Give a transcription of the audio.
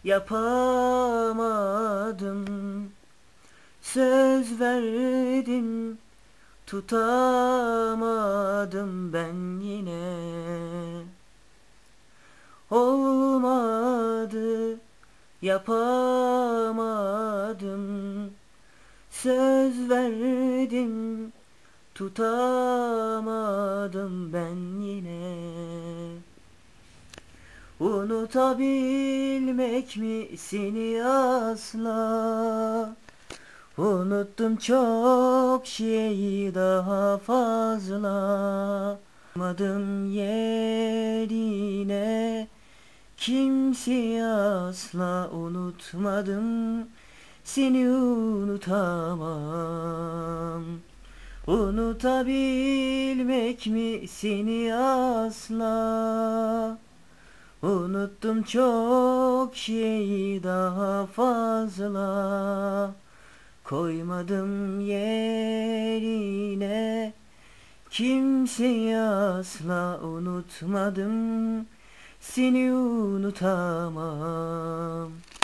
yapamadım. Söz verdim, tutamadım ben yine. Olmadı, yapamadım. Söz verdim, tutamadım ben yine. Unutabilmek mi seni asla? Unuttum çok şeyi daha fazla. Madım yerine kimseyi asla unutmadım. Seni unutamam. Unutabilmek mi seni asla? Unuttum çok şeyi daha fazla. Koymadım yerine kimseyi asla unutmadım. Seni unutamam.